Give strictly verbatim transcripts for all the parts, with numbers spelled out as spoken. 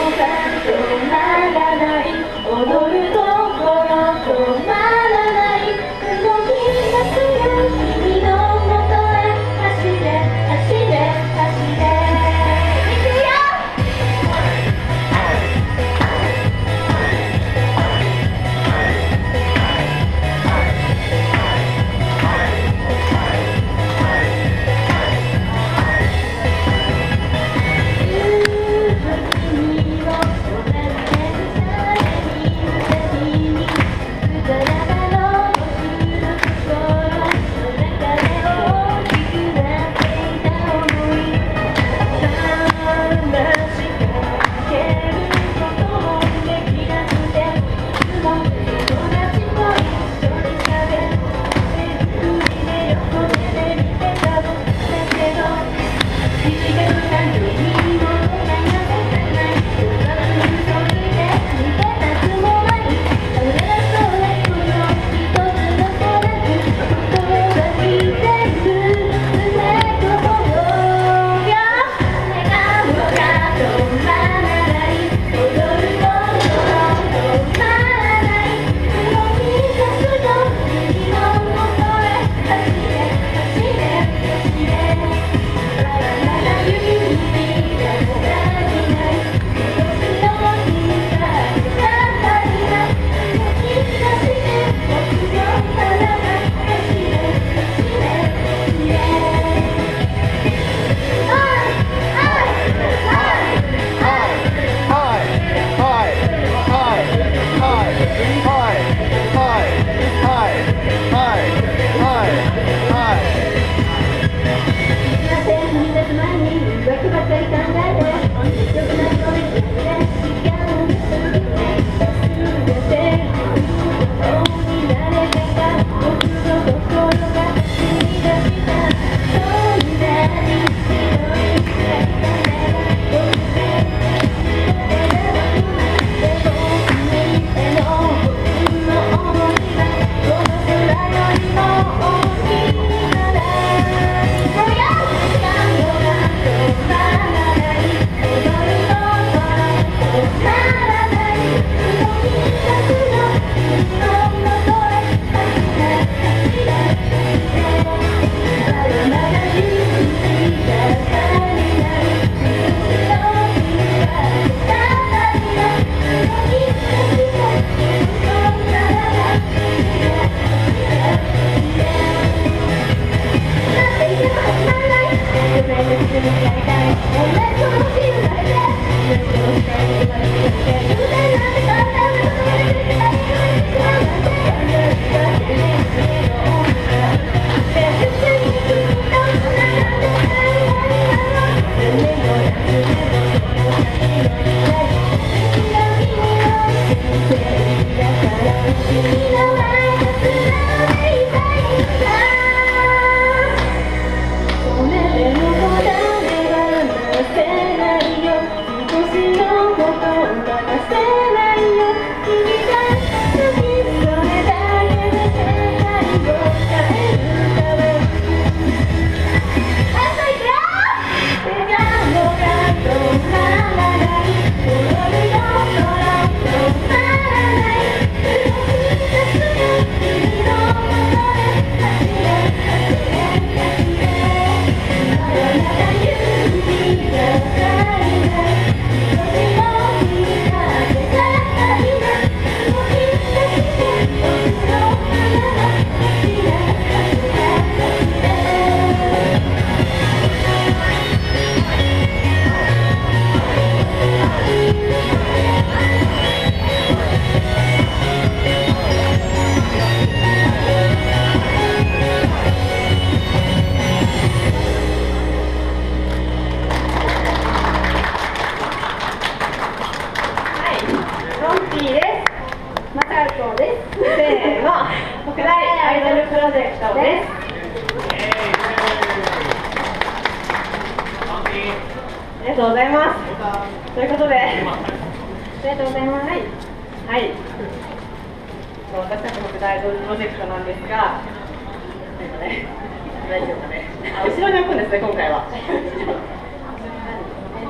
りがとうございます。ということで、ありがとうございます。はい、はい、私たちの世代アイドルプロジェクトなんですが、ね、大丈夫かね。あ、後ろに置くんですね、今回は。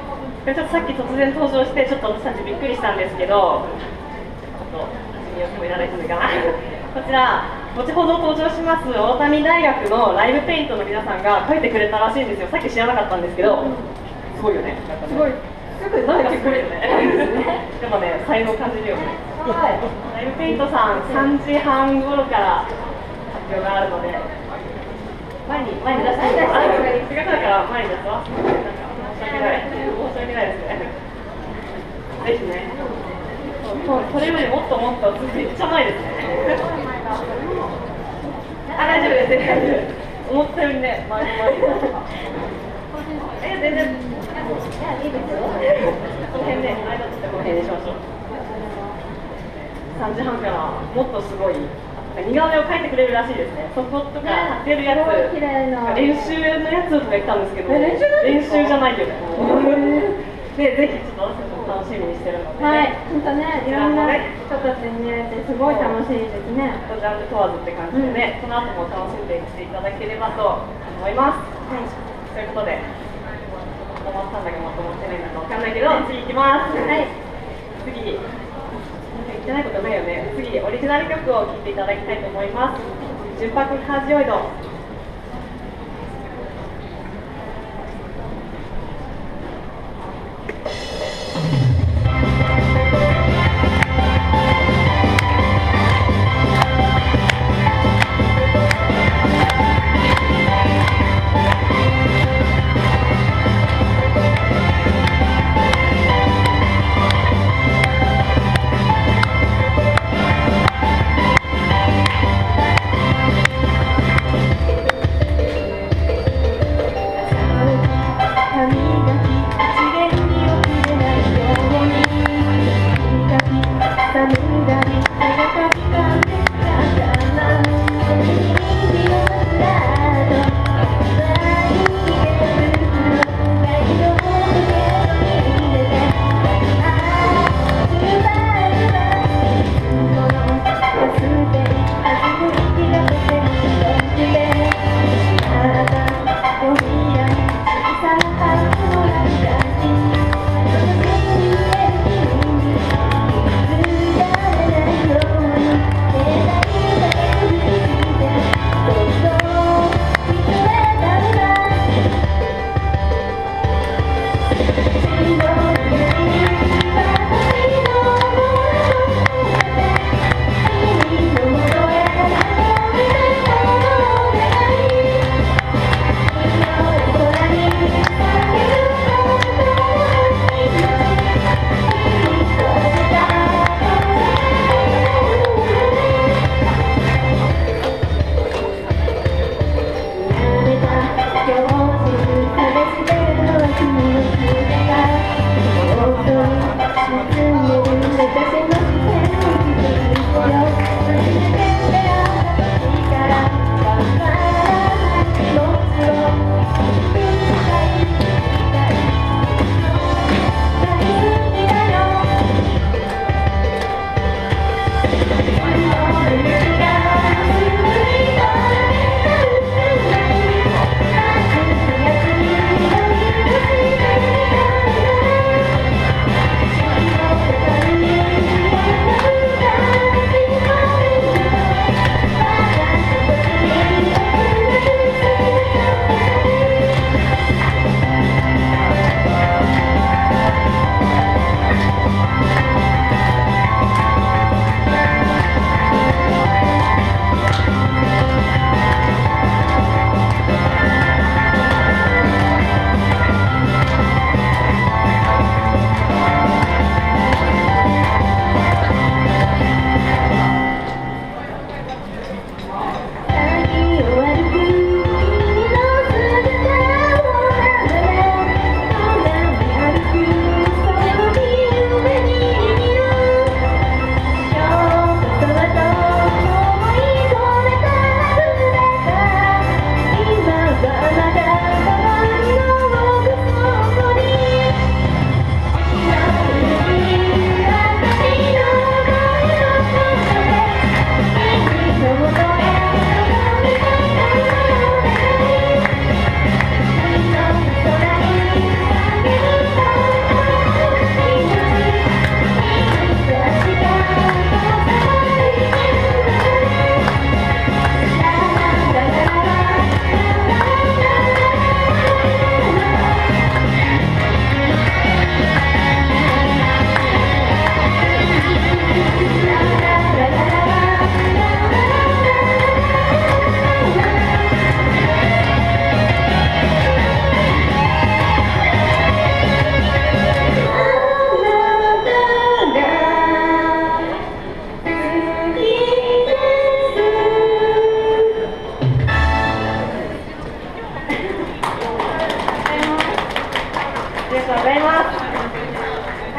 ちょっとさっき突然登場してちょっと私たちびっくりしたんですけど、ちょっと始めようといただいてもいいかな。こちら後ほど登場します大谷大学のライブペイントの皆さんが描いてくれたらしいんですよ。さっき知らなかったんですけど、すごいよね。 すごい。 すぐなんかすごいよね。でもね、才能感じるよね。はい。ライブペイントさんさんじはん頃から発表があるので、前に前に出してみようかな。せっかくだから前に出すわ。なんか申し訳ない。申し訳ないですね。ぜひね。これよりもっともっとめっちゃ前ですね。あ、大丈夫です。大丈夫。思ったよりね、前前。え、全然。いや、いいですよ。この辺で、間取ってこの辺にしましょう。さんじはんからもっとすごい似顔絵を描いてくれるらしいですね。そことか貼ってるやつ、練習のやつとか言ったんですけど、練習じゃないよね。で、ぜひちょっと私たちも楽しみにしてるので、 はい、本当ね、いろんな人たちに見れてすごい楽しいですね。 ジャンル問わずって感じでね、この後も楽しんでいっていただければと思います。はい、ということで、止まったんだけどまとまってないのかわかんないけど、次行きます。はい、次。言ってないことないよね。次、オリジナル曲を聴いていただきたいと思います。純白カージオイド。 、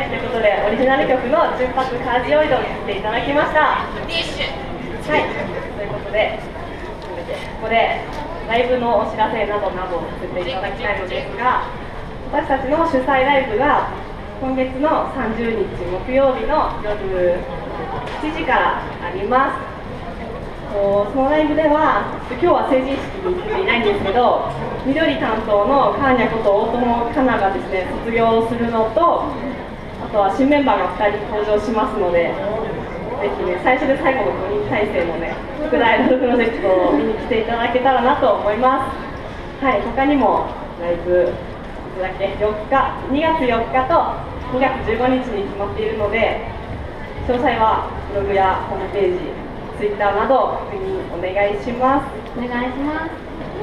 ということでオリジナル曲の「純白カージオイド」を聴いていただきました。はい、ということでここでライブのお知らせなどなどさせていただきたいのですが、私たちの主催ライブが今月のさんじゅうにち木曜日の夜しちじからあります。そのライブでは今日は成人式に行っていないんですけど、緑担当のカーニャこと大友かながですね卒業するのと、あとは新メンバーがふたり登場しますので、ぜひね最初で最後のごにん体制のね福田アイドルプロジェクトを見に来ていただけたらなと思います。はい、他にもライブだけよっかにがつよっかとにがつじゅうごにちに決まっているので、詳細はブログやホームページ、ツイッターなど確認お願いします。 お願いします。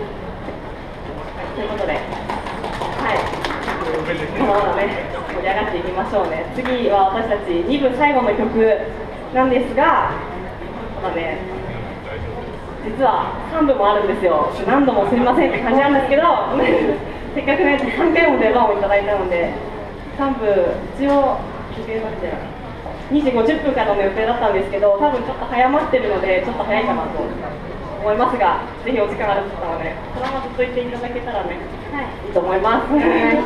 ということで、はい、このままね盛り上がっていきましょうね。次は私たちに部最後の曲なんですが、ただね実はさん部もあるんですよ。何度もすみませんって感じなんですけどせっかくねさんかいも出番をいただいたので、さん部一応にじごじゅっぷんからの予定だったんですけど、多分ちょっと早まってるのでちょっと早いかなと思いますが、ぜひお時間ある方はねこのままずっと言っていただけたらね、はい、いいと思います。はい、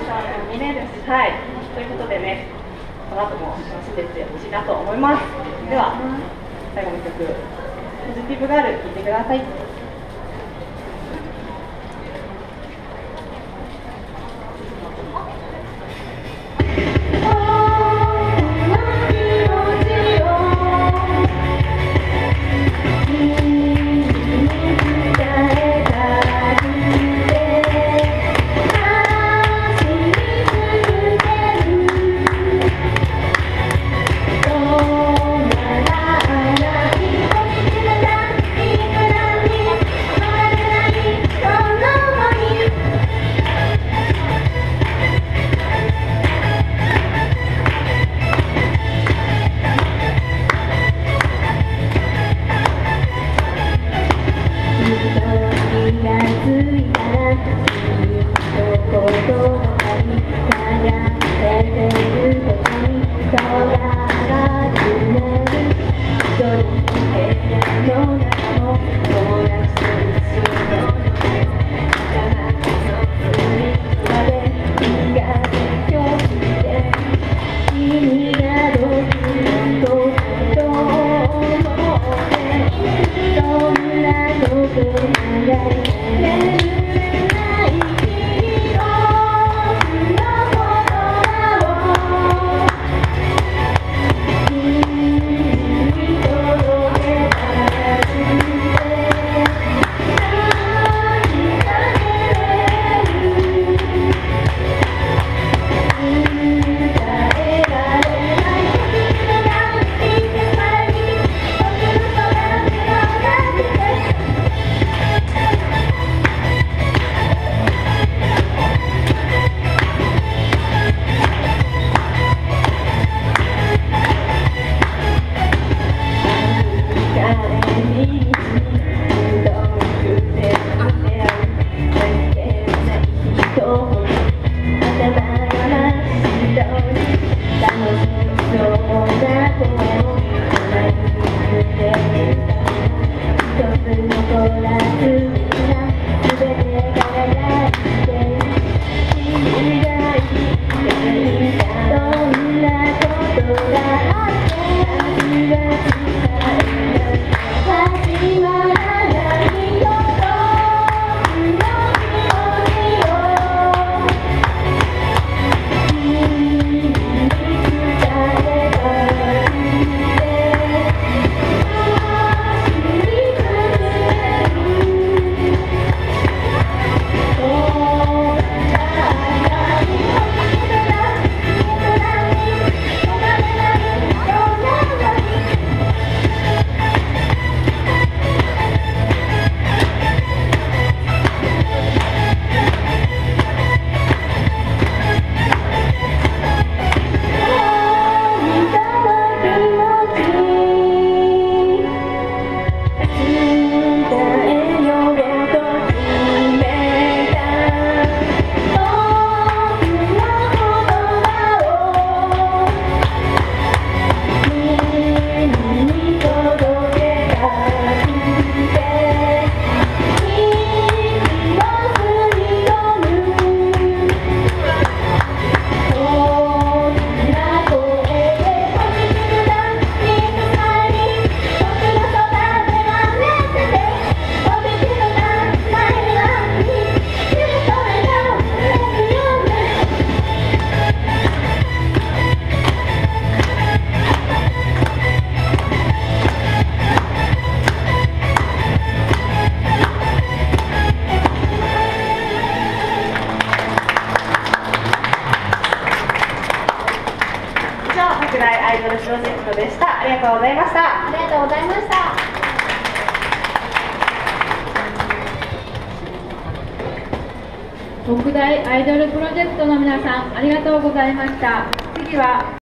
ということでね、この後も楽しんでいってほしいなと思います。では最後の曲「ポジティブガール」聴いてください。 「 北大アイドルプロジェクトでした。ありがとうございました。 ありがとうございました。 北大アイドルプロジェクトの皆さん、ありがとうございました。次は